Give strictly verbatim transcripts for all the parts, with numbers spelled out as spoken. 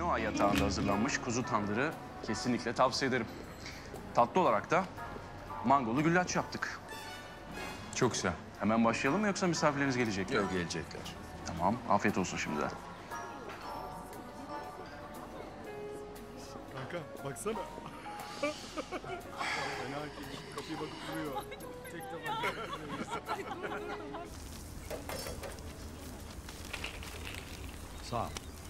kinoa yatağında hazırlanmış kuzu tandırı kesinlikle tavsiye ederim. Tatlı olarak da mangolu güllaç yaptık. Çok güzel. Hemen başlayalım mı yoksa misafirleriniz gelecek mi? Yok, gelecekler. Tamam, afiyet olsun şimdiden. Kanka baksana. Fena ki kapıya bakıp duruyor. Tek tabanca. Sağ ol.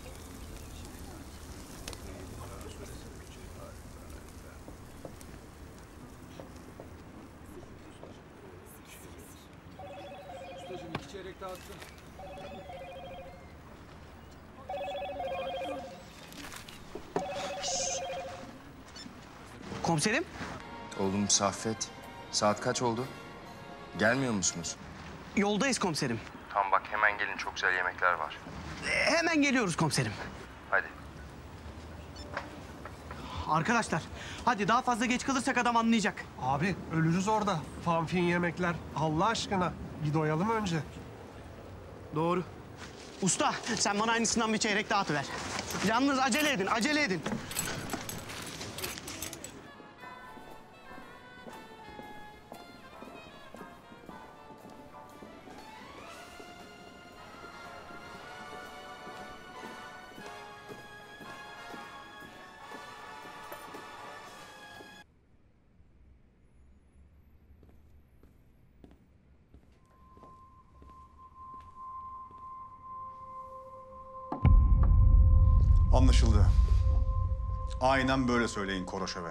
Ustacığım iki çeyrek daha attın. Komiserim? Oğlum Saffet, saat kaç oldu? Gelmiyor musunuz? Yoldayız komiserim. Tamam bak, hemen gelin, çok güzel yemekler var. E, hemen geliyoruz komiserim. Hadi. Arkadaşlar hadi daha fazla geç kalırsak adam anlayacak. Abi ölürüz orada. Fanfin yemekler. Allah aşkına. Bir doyalım önce. Doğru. Usta sen bana aynısından bir çeyrek daha atıver. Yalnız acele edin, acele edin. Anlaşıldı. Aynen böyle söyleyin Koroşev'e.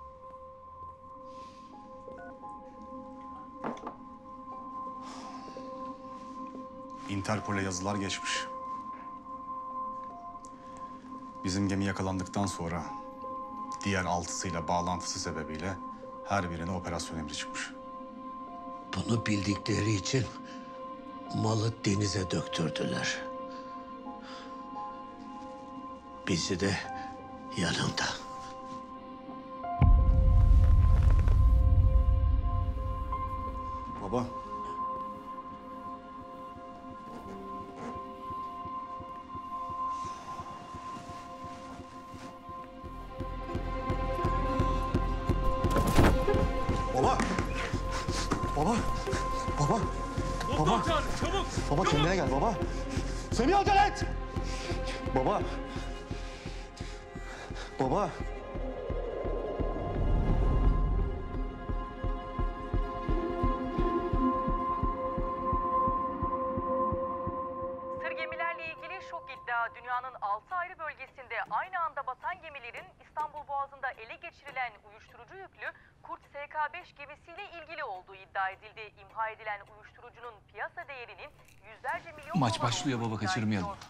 Interpol'e yazılar geçmiş. Bizim gemi yakalandıktan sonra diğer altısıyla bağlantısı sebebiyle her birine operasyon emri çıkmış. Bunu bildikleri için malı denize döktürdüler. Bizi de yanında. Baba. Baba. Baba. Baba. Baba. Çabuk. Baba kendine gel baba. Semih acele et. Baba. Baba. Sır gemilerle ilgili şok iddia. Dünyanın altı ayrı bölgesinde aynı anda batan gemilerin İstanbul Boğazı'nda ele geçirilen uyuşturucu yüklü Kurt S K beş gemisiyle ilgili olduğu iddia edildi. İmha edilen uyuşturucunun piyasa değerinin yüzlerce milyon Maç dolar başlıyor olduğu baba, iddia kaçırmayalım. ediliyor.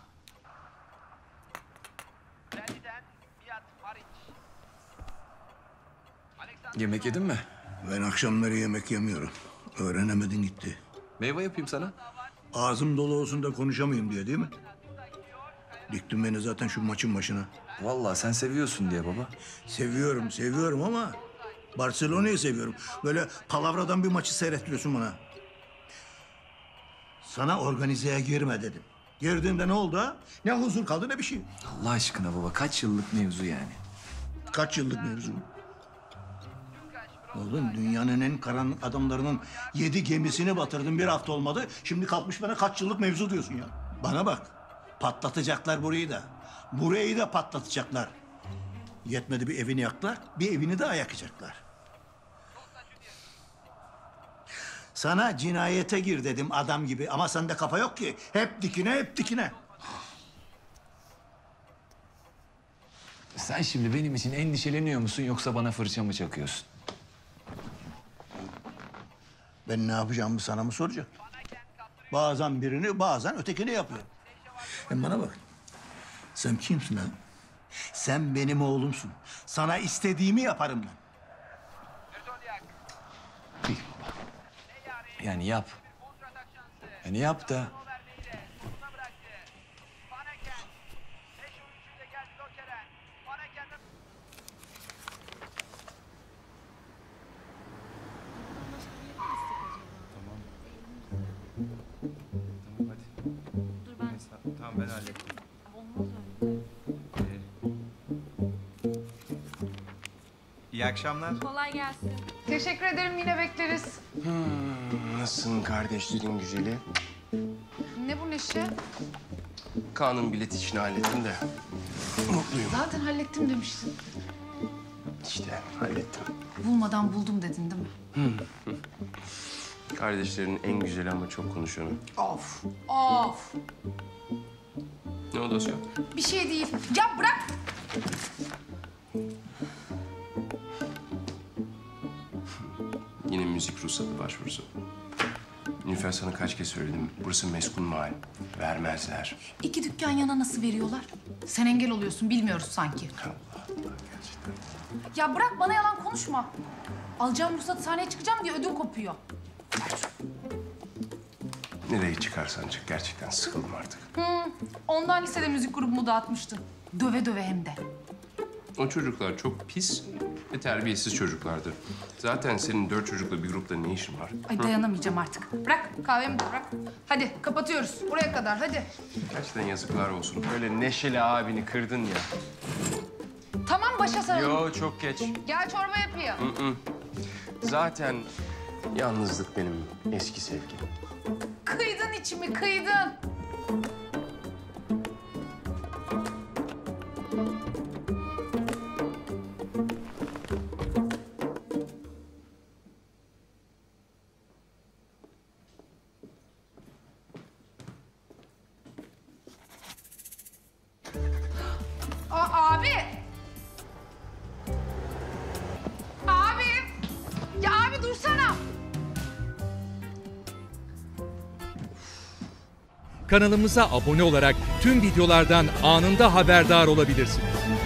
Yemek yedin mi? Ben akşamları yemek yemiyorum. Öğrenemedin gitti. Meyve yapayım sana. Ağzım dolu olsun da konuşamayayım diye değil mi? Diktin beni zaten şu maçın başına. Vallahi sen seviyorsun diye baba. Seviyorum, seviyorum ama Barcelona'yı seviyorum. Böyle palavradan bir maçı seyrettiriyorsun bana. Sana organizeye girme dedim. Girdiğinde ne oldu ha? Ne huzur kaldı ne bir şey. Allah aşkına baba, kaç yıllık mevzu yani? Kaç yıllık mevzu? Oğlum dünyanın en karanlık adamlarının yedi gemisini batırdın, bir hafta olmadı. Şimdi kalkmış bana kaç yıllık mevzu diyorsun ya. Bana bak, patlatacaklar burayı da. Burayı da patlatacaklar. Yetmedi bir evini yaktılar, bir evini daha yakacaklar. Sana cinayete gir dedim adam gibi ama sende kafa yok ki. Hep dikine, hep dikine. Sen şimdi benim için endişeleniyor musun yoksa bana fırça mı çakıyorsun? Ben ne yapacağımı sana mı soracak? Bazen birini, bazen ötekini yapıyor. Hem bana bak. Sen kimsin lan? Sen benim oğlumsun. Sana istediğimi yaparım ben. Değil baba. Yani yap. Yani yap da Tamam hadi. Tamam ben hallettim. Olmaz öyle. Ee, İyi akşamlar. Kolay gelsin. Teşekkür ederim, yine bekleriz. Hmm, nasılsın kardeşlerin güzeli? Ne bu Neşe? Kaan'ın bilet işini hallettim de mutluyum. Zaten hallettim demiştin. İşte hallettim. Bulmadan buldum dedin değil mi? Kardeşlerin en güzeli ama çok konuşanı. Of, of. Ne oldu Asya? Bir şey değil. Ya bırak. Yine müzik ruhsatı başvurusu. Nilüfer sana kaç kez söyledim. Burası meskun mahal. Vermezler. İki dükkan yana nasıl veriyorlar? Sen engel oluyorsun, bilmiyoruz sanki. Allah Allah gerçekten. Ya bırak, bana yalan konuşma. Alacağım ruhsatı, sahneye çıkacağım diye ödüm kopuyor. Nereye çıkarsan çık. Gerçekten sıkıldım artık. Hı, ondan lisede müzik grubumu dağıtmıştın. Döve döve hem de. O çocuklar çok pis ve terbiyesiz çocuklardı. Zaten senin dört çocukla bir grupta ne işin var? Ay dayanamayacağım artık. Bırak, kahvemi de bırak. Hadi kapatıyoruz. Buraya kadar, hadi. Gerçekten yazıklar olsun. Böyle neşeli abini kırdın ya. Tamam, başa sarılın. Yo çok geç. Gel çorba yapayım. Hı hı. Zaten yalnızlık benim eski sevgilim. Kıydın içimi, kıydın. Aa, abi. Abi. Ya abi dursana. Kanalımıza abone olarak tüm videolardan anında haberdar olabilirsiniz.